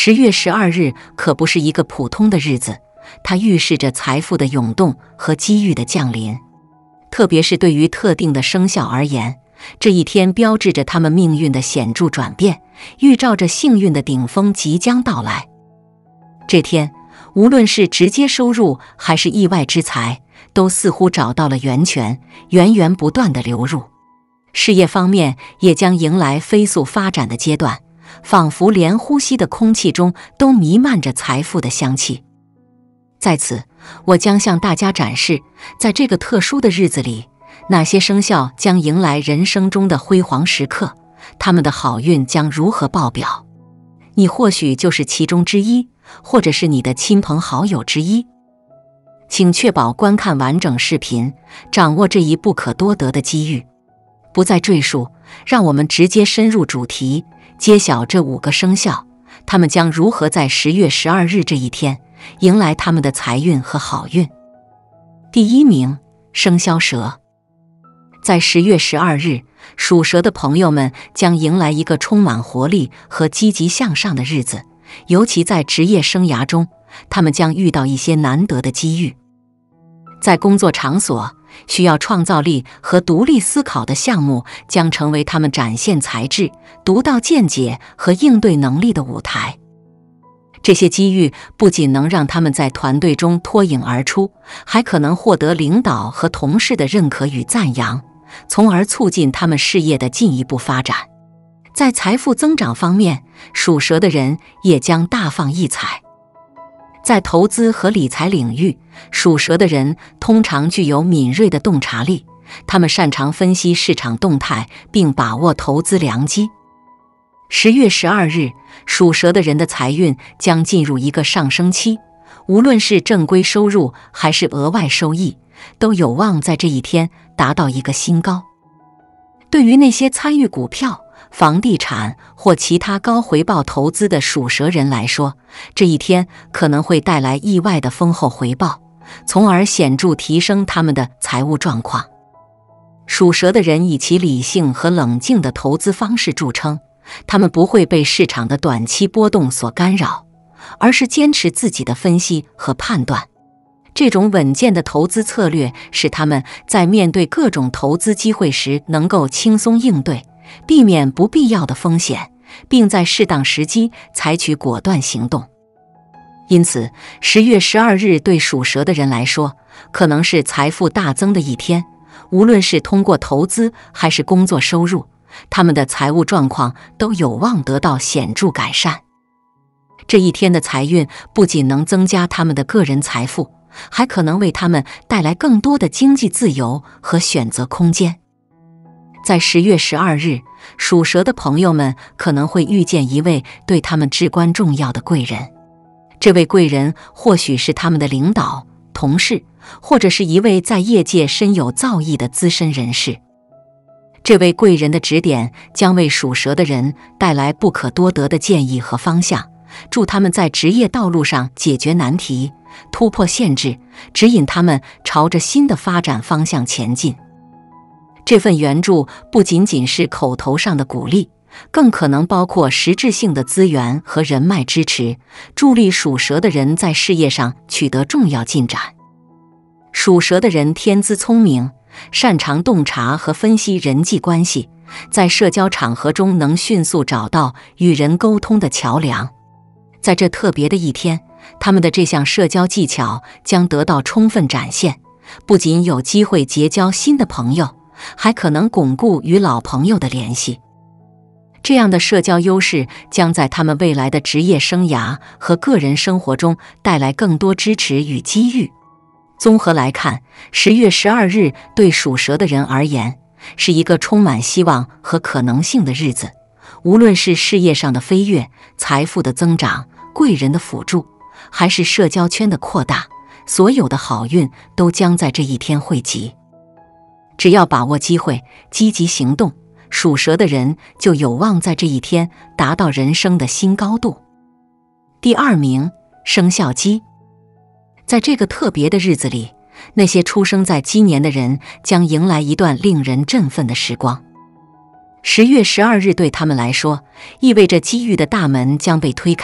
10月12日可不是一个普通的日子，它预示着财富的涌动和机遇的降临。特别是对于特定的生肖而言，这一天标志着他们命运的显著转变，预兆着幸运的顶峰即将到来。这天，无论是直接收入还是意外之财，都似乎找到了源泉，源源不断地流入。事业方面也将迎来飞速发展的阶段，仿佛连呼吸的空气中都弥漫着财富的香气。在此，我将向大家展示，在这个特殊的日子里，哪些生肖将迎来人生中的辉煌时刻，他们的好运将如何爆表。你或许就是其中之一，或者是你的亲朋好友之一。请确保观看完整视频，掌握这一不可多得的机遇。不再赘述，让我们直接深入主题，揭晓这5个生肖，他们将如何在10月12日这一天迎来他们的财运和好运。第1名，生肖蛇。在10月12日，属蛇的朋友们将迎来一个充满活力和积极向上的日子，尤其在职业生涯中，他们将遇到一些难得的机遇。在工作场所，需要创造力和独立思考的项目将成为他们展现才智、独到见解和应对能力的舞台。这些机遇不仅能让他们在团队中脱颖而出，还可能获得领导和同事的认可与赞扬，从而促进他们事业的进一步发展。在财富增长方面，属蛇的人也将大放异彩。在投资和理财领域，属蛇的人通常具有敏锐的洞察力，他们擅长分析市场动态并把握投资良机。10月12日，属蛇的人的财运将进入一个上升期，无论是正规收入还是额外收益，都有望在这一天达到一个新高。对于那些参与股票、房地产或其他高回报投资的属蛇人来说，这一天可能会带来意外的丰厚回报，从而显著提升他们的财务状况。属蛇的人以其理性和冷静的投资方式著称，他们不会被市场的短期波动所干扰，而是坚持自己的分析和判断。这种稳健的投资策略使他们在面对各种投资机会时能够轻松应对，避免不必要的风险，并在适当时机采取果断行动。因此，10月12日对属蛇的人来说，可能是财富大增的一天，无论是通过投资还是工作收入，他们的财务状况都有望得到显著改善。这一天的财运不仅能增加他们的个人财富，还可能为他们带来更多的经济自由和选择空间。在10月12日，属蛇的朋友们可能会遇见一位对他们至关重要的贵人。这位贵人或许是他们的领导、同事，或者是一位在业界深有造诣的资深人士。这位贵人的指点将为属蛇的人带来不可多得的建议和方向，助他们在职业道路上解决难题，突破限制，指引他们朝着新的发展方向前进。这份援助不仅仅是口头上的鼓励，更可能包括实质性的资源和人脉支持，助力属蛇的人在事业上取得重要进展。属蛇的人天资聪明，擅长洞察和分析人际关系，在社交场合中能迅速找到与人沟通的桥梁。在这特别的一天，他们的这项社交技巧将得到充分展现，不仅有机会结交新的朋友，还可能巩固与老朋友的联系。这样的社交优势将在他们未来的职业生涯和个人生活中带来更多支持与机遇。综合来看，10月12日对属蛇的人而言，是一个充满希望和可能性的日子。无论是事业上的飞跃、财富的增长、贵人的辅助，还是社交圈的扩大，所有的好运都将在这一天汇集。只要把握机会，积极行动，属蛇的人就有望在这一天达到人生的新高度。第2名，生肖鸡。在这个特别的日子里，那些出生在鸡年的人将迎来一段令人振奋的时光。10月12日对他们来说，意味着机遇的大门将被推开，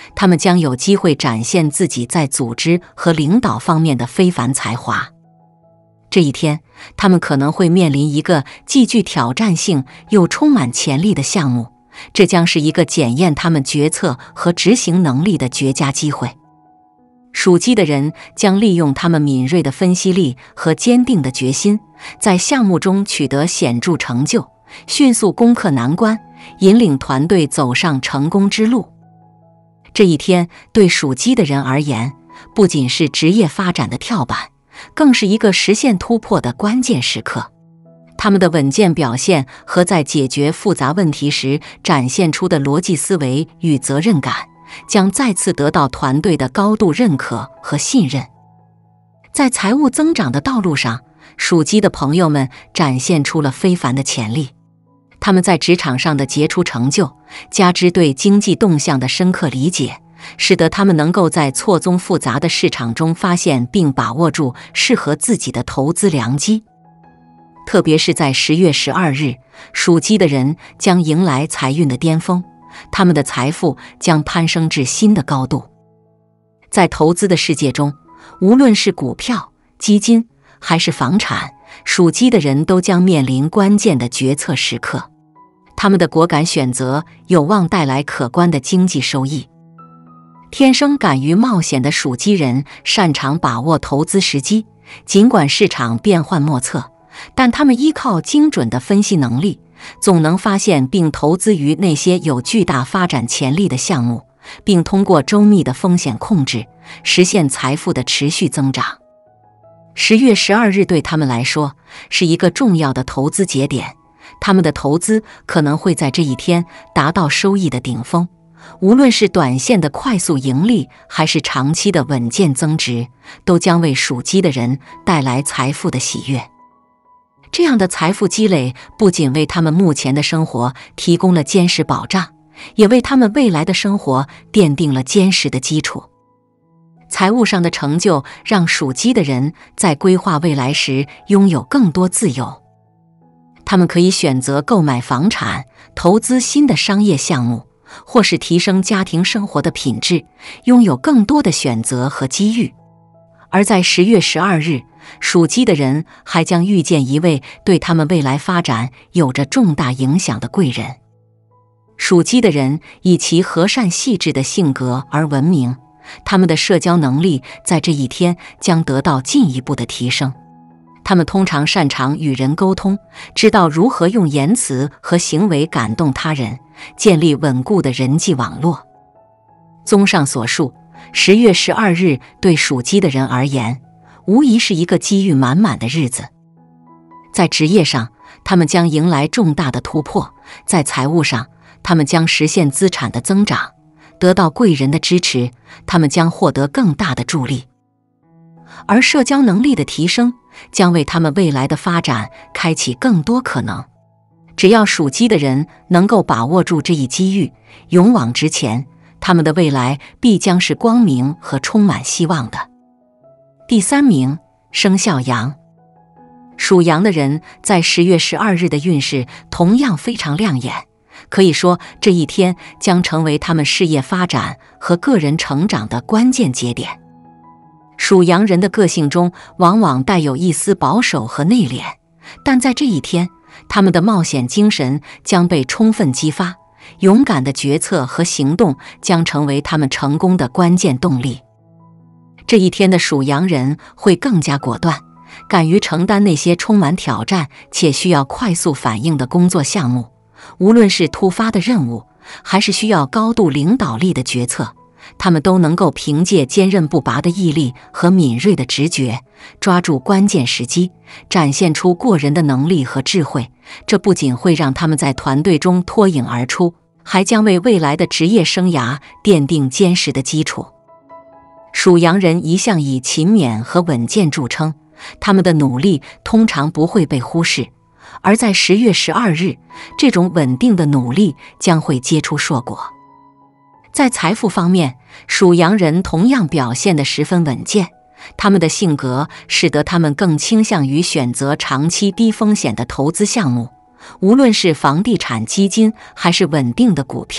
他们将有机会展现自己在组织和领导方面的非凡才华。这一天，他们可能会面临一个既具挑战性又充满潜力的项目，这将是一个检验他们决策和执行能力的绝佳机会。属鸡的人将利用他们敏锐的分析力和坚定的决心，在项目中取得显著成就，迅速攻克难关，引领团队走上成功之路。这一天对属鸡的人而言，不仅是职业发展的跳板，更是一个实现突破的关键时刻。他们的稳健表现和在解决复杂问题时展现出的逻辑思维与责任感，将再次得到团队的高度认可和信任。在财务增长的道路上，属鸡的朋友们展现出了非凡的潜力。他们在职场上的杰出成就，加之对经济动向的深刻理解，使得他们能够在错综复杂的市场中发现并把握住适合自己的投资良机。特别是在10月12日，属鸡的人将迎来财运的巅峰，他们的财富将攀升至新的高度。在投资的世界中，无论是股票、基金还是房产，属鸡的人都将面临关键的决策时刻。他们的果敢选择有望带来可观的经济收益。天生敢于冒险的属鸡人擅长把握投资时机，尽管市场变幻莫测，但他们依靠精准的分析能力，总能发现并投资于那些有巨大发展潜力的项目，并通过周密的风险控制，实现财富的持续增长。10月12日对他们来说是一个重要的投资节点，他们的投资可能会在这一天达到收益的顶峰。无论是短线的快速盈利，还是长期的稳健增值，都将为属鸡的人带来财富的喜悦。这样的财富积累不仅为他们目前的生活提供了坚实保障，也为他们未来的生活奠定了坚实的基础。财务上的成就让属鸡的人在规划未来时拥有更多自由。他们可以选择购买房产、投资新的商业项目，或是提升家庭生活的品质，拥有更多的选择和机遇。而在10月12日，属鸡的人还将遇见一位对他们未来发展有着重大影响的贵人。属鸡的人以其和善细致的性格而闻名，他们的社交能力在这一天将得到进一步的提升。他们通常擅长与人沟通，知道如何用言辞和行为感动他人，建立稳固的人际网络。综上所述，10月12日对属鸡的人而言，无疑是一个机遇满满的日子。在职业上，他们将迎来重大的突破；在财务上，他们将实现资产的增长；得到贵人的支持，他们将获得更大的助力。而社交能力的提升将为他们未来的发展开启更多可能。只要属鸡的人能够把握住这一机遇，勇往直前，他们的未来必将是光明和充满希望的。第3名，生肖羊。属羊的人在10月12日的运势同样非常亮眼，可以说这一天将成为他们事业发展和个人成长的关键节点。属羊人的个性中往往带有一丝保守和内敛，但在这一天，他们的冒险精神将被充分激发，勇敢的决策和行动将成为他们成功的关键动力。这一天的属羊人会更加果断，敢于承担那些充满挑战且需要快速反应的工作项目。无论是突发的任务，还是需要高度领导力的决策，他们都能够凭借坚韧不拔的毅力和敏锐的直觉，抓住关键时机，展现出过人的能力和智慧。这不仅会让他们在团队中脱颖而出，还将为未来的职业生涯奠定坚实的基础。属羊人一向以勤勉和稳健著称，他们的努力通常不会被忽视，而在10月12日，这种稳定的努力将会结出硕果。在财富方面，属羊人同样表现得十分稳健，他们的性格使得他们更倾向于选择长期低风险的投资项目，无论是房地产基金还是稳定的股票，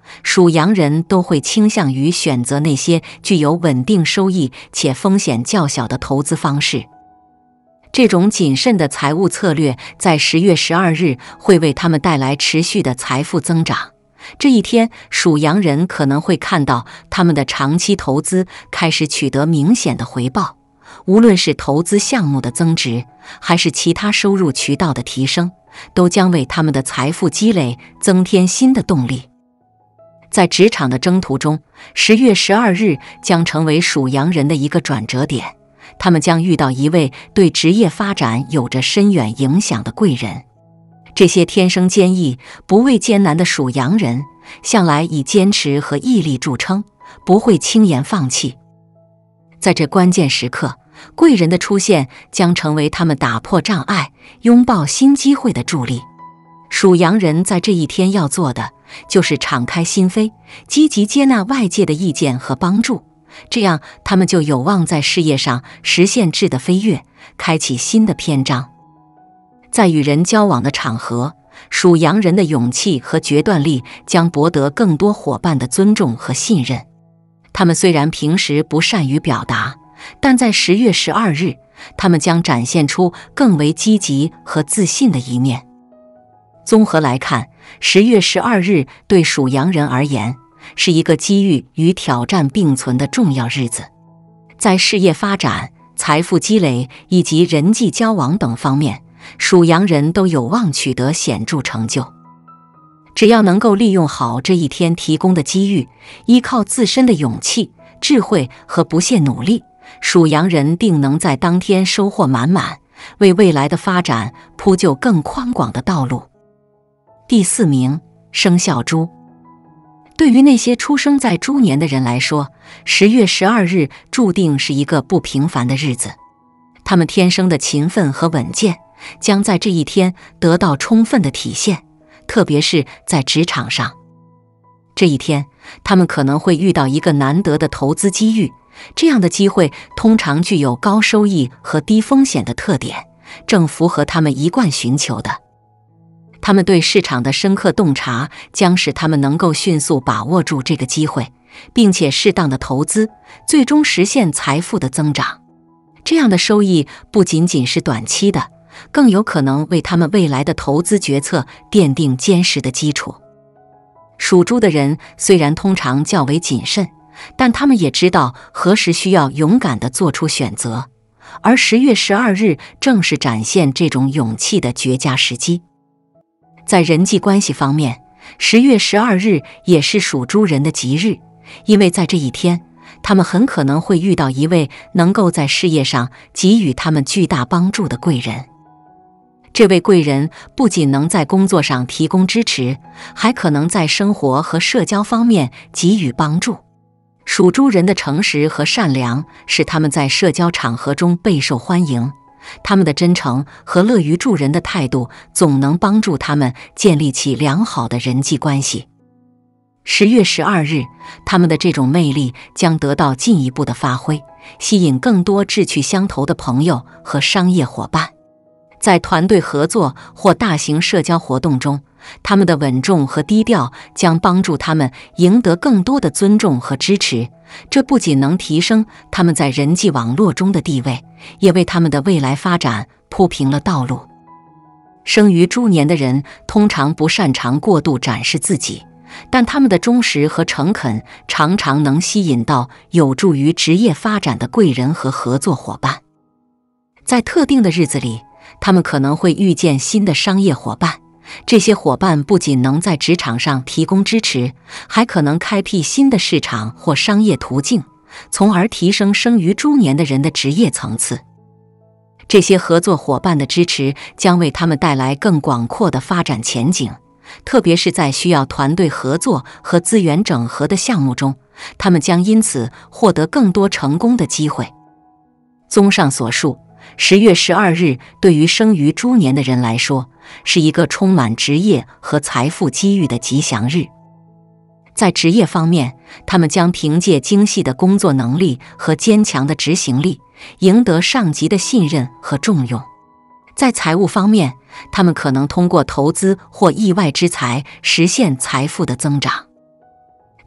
属羊人都会倾向于选择那些具有稳定收益且风险较小的投资方式。这种谨慎的财务策略在10月12日会为他们带来持续的财富增长。这一天，属羊人可能会看到他们的长期投资开始取得明显的回报，无论是投资项目的增值，还是其他收入渠道的提升，都将为他们的财富积累增添新的动力。在职场的征途中，10月12日将成为属羊人的一个转折点，他们将遇到一位对职业发展有着深远影响的贵人。这些天生坚毅、不畏艰难的属羊人，向来以坚持和毅力著称，不会轻言放弃。在这关键时刻，贵人的出现将成为他们打破障碍、拥抱新机会的助力。属羊人在这一天要做的，就是敞开心扉，积极接纳外界的意见和帮助，这样他们就有望在事业上实现质的飞跃，开启新的篇章。在与人交往的场合，属羊人的勇气和决断力将博得更多伙伴的尊重和信任。他们虽然平时不善于表达，但在10月12日，他们将展现出更为积极和自信的一面。综合来看，10月12日对属羊人而言，是一个机遇与挑战并存的重要日子。在事业发展、财富积累以及人际交往等方面，属羊人都有望取得显著成就。只要能够利用好这一天提供的机遇，依靠自身的勇气、智慧和不懈努力，属羊人定能在当天收获满满，为未来的发展铺就更宽广的道路。第4名，生肖猪。对于那些出生在猪年的人来说，10月12日注定是一个不平凡的日子。他们天生的勤奋和稳健将在这一天得到充分的体现，特别是在职场上。这一天，他们可能会遇到一个难得的投资机遇，这样的机会通常具有高收益和低风险的特点，正符合他们一贯寻求的。他们对市场的深刻洞察将使他们能够迅速把握住这个机会，并且适当的投资，最终实现财富的增长。这样的收益不仅仅是短期的，更有可能为他们未来的投资决策奠定坚实的基础。属猪的人虽然通常较为谨慎，但他们也知道何时需要勇敢地做出选择，而10月12日正是展现这种勇气的绝佳时机。在人际关系方面，10月12日也是属猪人的吉日，因为在这一天，他们很可能会遇到一位能够在事业上给予他们巨大帮助的贵人。这位贵人不仅能在工作上提供支持，还可能在生活和社交方面给予帮助。属猪人的诚实和善良使他们在社交场合中备受欢迎，他们的真诚和乐于助人的态度总能帮助他们建立起良好的人际关系。10月12日，他们的这种魅力将得到进一步的发挥，吸引更多志趣相投的朋友和商业伙伴。在团队合作或大型社交活动中，他们的稳重和低调将帮助他们赢得更多的尊重和支持，这不仅能提升他们在人际网络中的地位，也为他们的未来发展铺平了道路。生于猪年的人通常不擅长过度展示自己，但他们的忠实和诚恳常常能吸引到有助于职业发展的贵人和合作伙伴。在特定的日子里，他们可能会遇见新的商业伙伴，这些伙伴不仅能在职场上提供支持，还可能开辟新的市场或商业途径，从而提升生于猪年的人的职业层次。这些合作伙伴的支持将为他们带来更广阔的发展前景，特别是在需要团队合作和资源整合的项目中，他们将因此获得更多成功的机会。综上所述，10月12日对于生于猪年的人来说，是一个充满职业和财富机遇的吉祥日。在职业方面，他们将凭借精细的工作能力和坚强的执行力，赢得上级的信任和重用。在财务方面，他们可能通过投资或意外之财实现财富的增长。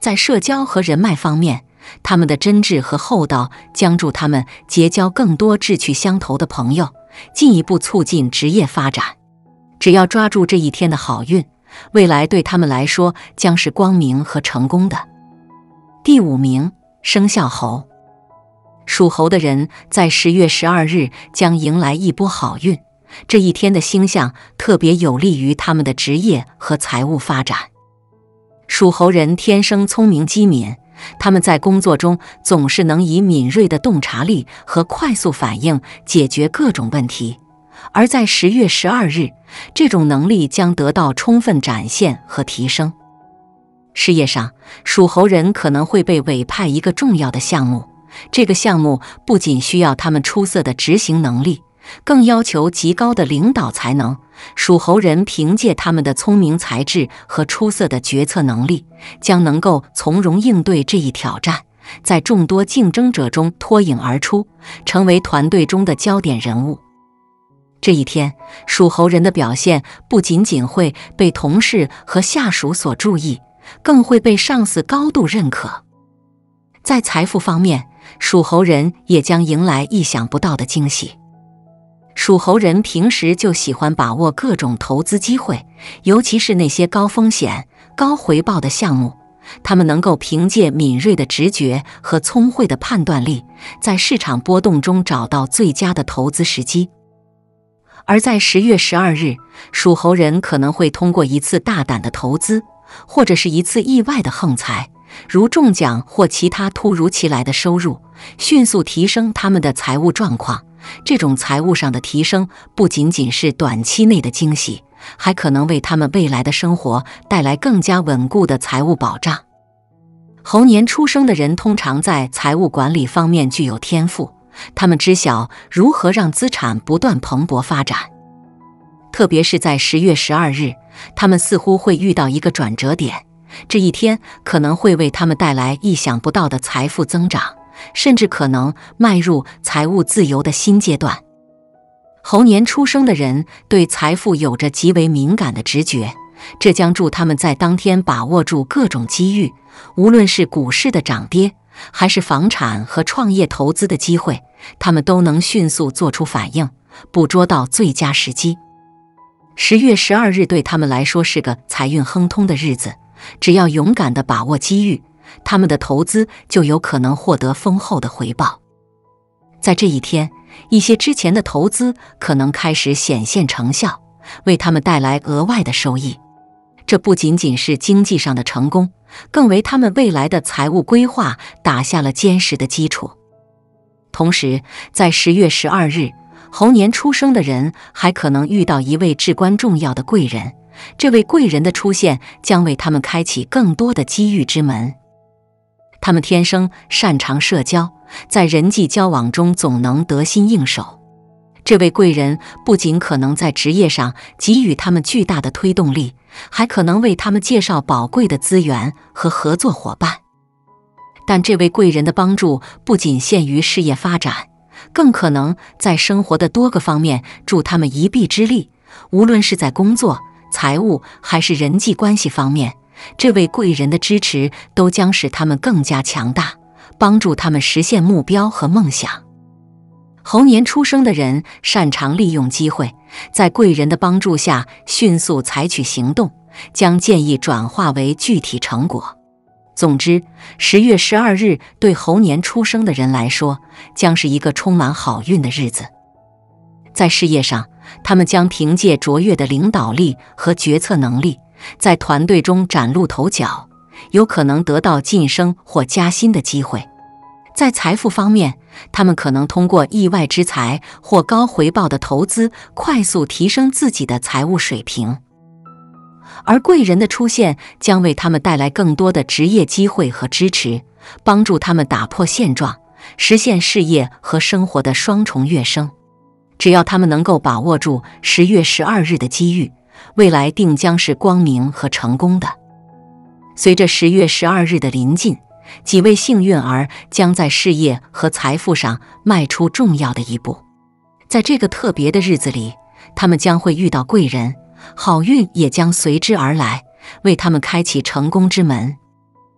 在社交和人脉方面，他们的真挚和厚道将助他们结交更多志趣相投的朋友，进一步促进职业发展。只要抓住这一天的好运，未来对他们来说将是光明和成功的。第5名，生肖猴。属猴的人在10月12日将迎来一波好运，这一天的星象特别有利于他们的职业和财务发展。属猴人天生聪明机敏，他们在工作中总是能以敏锐的洞察力和快速反应解决各种问题，而在10月12日，这种能力将得到充分展现和提升。事业上，属猴人可能会被委派一个重要的项目，这个项目不仅需要他们出色的执行能力，更要求极高的领导才能。属猴人凭借他们的聪明才智和出色的决策能力，将能够从容应对这一挑战，在众多竞争者中脱颖而出，成为团队中的焦点人物。这一天，属猴人的表现不仅仅会被同事和下属所注意，更会被上司高度认可。在财富方面，属猴人也将迎来意想不到的惊喜。属猴人平时就喜欢把握各种投资机会，尤其是那些高风险、高回报的项目。他们能够凭借敏锐的直觉和聪慧的判断力，在市场波动中找到最佳的投资时机。而在10月12日，属猴人可能会通过一次大胆的投资，或者是一次意外的横财，如中奖或其他突如其来的收入，迅速提升他们的财务状况。这种财务上的提升不仅仅是短期内的惊喜，还可能为他们未来的生活带来更加稳固的财务保障。猴年出生的人通常在财务管理方面具有天赋，他们知晓如何让资产不断蓬勃发展。特别是在10月12日，他们似乎会遇到一个转折点，这一天可能会为他们带来意想不到的财富增长，甚至可能迈入财务自由的新阶段。猴年出生的人对财富有着极为敏感的直觉，这将助他们在当天把握住各种机遇，无论是股市的涨跌，还是房产和创业投资的机会，他们都能迅速做出反应，捕捉到最佳时机。10月12日对他们来说是个财运亨通的日子，只要勇敢地把握机遇，他们的投资就有可能获得丰厚的回报。在这一天，一些之前的投资可能开始显现成效，为他们带来额外的收益。这不仅仅是经济上的成功，更为他们未来的财务规划打下了坚实的基础。同时，在10月12日，猴年出生的人还可能遇到一位至关重要的贵人，这位贵人的出现将为他们开启更多的机遇之门。他们天生擅长社交，在人际交往中总能得心应手。这位贵人不仅可能在职业上给予他们巨大的推动力，还可能为他们介绍宝贵的资源和合作伙伴。但这位贵人的帮助不仅限于事业发展，更可能在生活的多个方面助他们一臂之力。无论是在工作、财务还是人际关系方面，这位贵人的支持都将使他们更加强大，帮助他们实现目标和梦想。猴年出生的人擅长利用机会，在贵人的帮助下迅速采取行动，将建议转化为具体成果。总之，10月12日对猴年出生的人来说，将是一个充满好运的日子。在事业上，他们将凭借卓越的领导力和决策能力，在团队中崭露头角，有可能得到晋升或加薪的机会。在财富方面，他们可能通过意外之财或高回报的投资，快速提升自己的财务水平。而贵人的出现将为他们带来更多的职业机会和支持，帮助他们打破现状，实现事业和生活的双重跃升。只要他们能够把握住10月12日的机遇，未来定将是光明和成功的。随着10月12日的临近，几位幸运儿将在事业和财富上迈出重要的一步。在这个特别的日子里，他们将会遇到贵人，好运也将随之而来，为他们开启成功之门。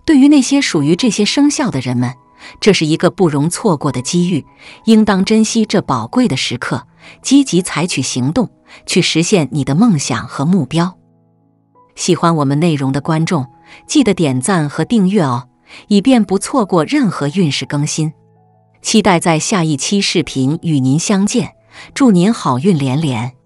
对于那些属于这些生肖的人们，这是一个不容错过的机遇，应当珍惜这宝贵的时刻，积极采取行动，去实现你的梦想和目标。喜欢我们内容的观众，记得点赞和订阅哦，以便不错过任何运势更新。期待在下一期视频与您相见，祝您好运连连。